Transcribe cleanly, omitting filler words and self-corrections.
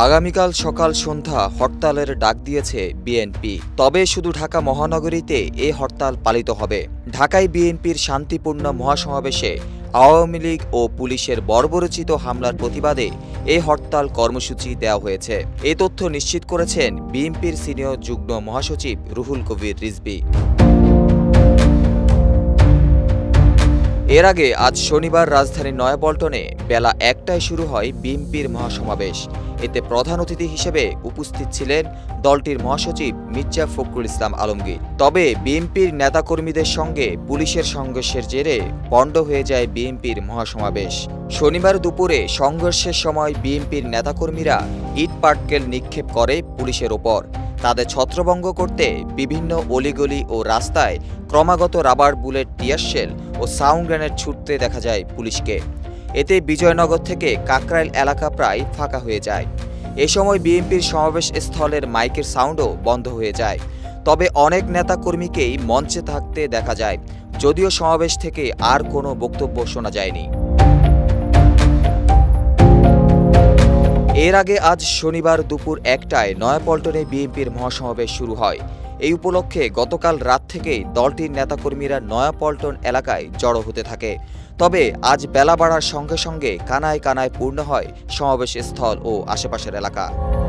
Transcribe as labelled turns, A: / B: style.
A: আগামীকাল সকাল সন্ধ্যা হরতালের ডাক দিয়েছে বিএনপি। তবে শুধু ঢাকা মহানগরীতে এই হরতাল পালিত হবে। ঢাকায় বিএনপির শান্তিপূর্ণ মহাসমাবেশে আওয়ামী লীগ ও পুলিশের বর্বরোচিত হামলার প্রতিবাদে এই হরতাল কর্মসূচি দেওয়া হয়েছে। এই তথ্য নিশ্চিত করেছেন বিএনপির সিনিয়র যুগ্ম মহাসচিব রুহুল কবির রিজভী। এর আগে আজ শনিবার রাজধানীর নয়াপল্টনে বেলা ১টায় শুরু হয় বিএনপির মহাসমাবেশ। এতে প্রধান অতিথি হিসেবে উপস্থিত ছিলেন দলটির মহাসচিব মির্জা ফখরুল ইসলাম আলমগীর। তবে বিএনপির নেতাকর্মীদের সঙ্গে পুলিশের সংঘর্ষের জেরে পণ্ড হয়ে যায় বিএনপির মহাসমাবেশ। শনিবার দুপুরে সংঘর্ষের সময় বিএনপির নেতাকর্মীরা ইট পাটকেল নিক্ষেপ করে পুলিশের ওপর। তাদের ছত্রভঙ্গ করতে বিভিন্ন অলিগলি ও রাস্তায় ক্রমাগত রাবার বুলেট, টিয়ারশেল ও সাউন্ড গ্রেনেড ছুটতে দেখা যায় পুলিশকে। এতে বিজয়নগর থেকে কাকরাইল এলাকা প্রায় ফাঁকা হয়ে যায়। এ সময় বিএনপির সমাবেশ স্থলের মাইকের সাউন্ডও বন্ধ হয়ে যায়। তবে অনেক নেতাকর্মীকেই মঞ্চে থাকতে দেখা যায়, যদিও সমাবেশ থেকে আর কোনো বক্তব্য শোনা যায়নি। এর আগে আজ শনিবার দুপুর ১টায় নয়াপল্টনে বিএনপির মহাসমাবেশ শুরু হয়। এই উপলক্ষে গতকাল রাত থেকেই দলটির নেতাকর্মীরা নয়াপল্টন এলাকায় জড়ো হতে থাকে। তবে আজ বেলা বাড়ার সঙ্গে সঙ্গে কানায় কানায় পূর্ণ হয় সমাবেশ স্থল ও আশেপাশের এলাকা।